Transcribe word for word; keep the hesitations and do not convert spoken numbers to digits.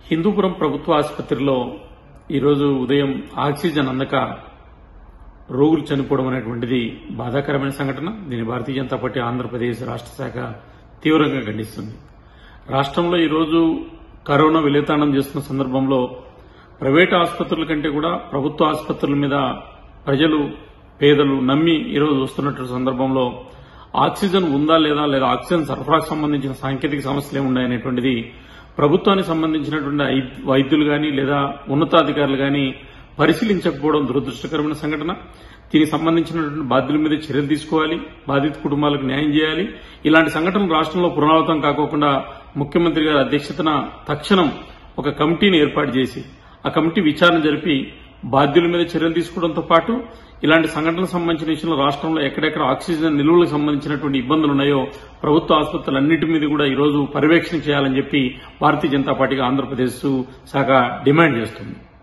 హిందూపురం ప్రభుత్వ ఆసుపత్రిలో ఈరోజు ఉదయం ఆక్సిజన్ అందక రోగులు చనిపోవడం అనేటువంటిది బాధాకరమైన సంఘటన. దీని భారతీయ జనతా పార్టీ ఆంధ్రప్రదేశ్ రాష్ట్ర శాఖ తీవ్రంగా ఖండిస్తుంది. రాష్ట్రంలో ఈరోజు కరోనా విలయతాండం చేస్తున్న సందర్భంలో ప్రైవేటు ఆసుపత్రుల కంటే కూడా ప్రభుత్వ ఆసుపత్రుల మీద ప్రజలు పేదలు నమ్మి ఈరోజు వస్తున్నటువంటి సందర్భంలో ఆక్సిజన్ ఉందా లేదా లేదా ఆక్సిజన్ సరఫరాకు సంబంధించిన సాంకేతిక సమస్యలు ఏమున్నాయనేటువంటిది ప్రభుత్వానికి సంబంధించినటువంటి వైద్యులు గాని లేదా ఉన్నతాధికారులు గాని పరిశీలించకపోవడం దురదృష్టకరమైన సంఘటన. దీనికి సంబంధించినటువంటి బాధ్యుల మీద చర్యలు తీసుకోవాలి, బాధిత కుటుంబాలకు న్యాయం చేయాలి. ఇలాంటి సంఘటనలు రాష్ట్రంలో పునరావృతం కాకోకుండా ముఖ్యమంత్రి గారి అధ్యక్షతన తక్షణం ఒక కమిటీని ఏర్పాటు చేసి ఆ కమిటీ విచారణ జరిపి బాధ్యుల మీద చర్యలు తీసుకోవడంతో పాటు ఇలాంటి సంఘటనలకు సంబంధించిన విషయంలో రాష్ట్రంలో ఎక్కడెక్కడ ఆక్సిజన్ నిల్వలకు సంబంధించినటువంటి ఇబ్బందులు ఉన్నాయో ప్రభుత్వ ఆసుపత్రులన్నింటి మీద కూడా ఈరోజు పర్యవేక్షణ చేయాలని చెప్పి భారతీయ జనతా పార్టీగా ఆంధ్రప్రదేశ్ శాఖ డిమాండ్ చేస్తుంది.